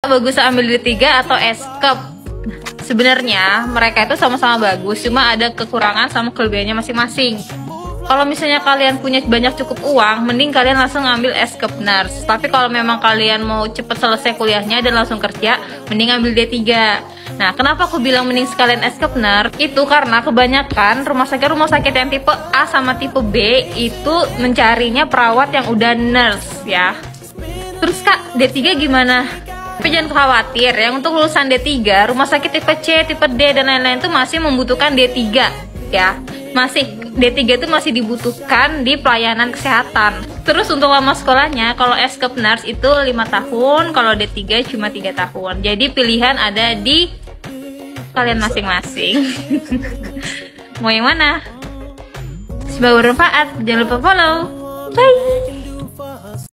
Bagus ambil D3 atau Eskep? Sebenarnya mereka itu sama-sama bagus, cuma ada kekurangan sama kelebihannya masing-masing. Kalau misalnya kalian punya banyak cukup uang, mending kalian langsung ngambil Eskep Nurse. Tapi kalau memang kalian mau cepet selesai kuliahnya dan langsung kerja, mending ambil D3. Nah, kenapa aku bilang mending sekalian Eskep Nurse? Itu karena kebanyakan rumah sakit yang tipe A sama tipe B itu mencarinya perawat yang udah nurse ya. Terus Kak, D3 gimana? Tapi jangan khawatir, yang untuk lulusan D3, rumah sakit tipe C, tipe D, dan lain-lain itu masih membutuhkan D3 ya. D3 itu masih dibutuhkan di pelayanan kesehatan. Terus untuk lama sekolahnya, kalau Eskep Nurse itu 5 tahun, kalau D3 cuma 3 tahun. Jadi pilihan ada di kalian masing-masing. Mau yang mana? Semoga bermanfaat, jangan lupa follow. Bye!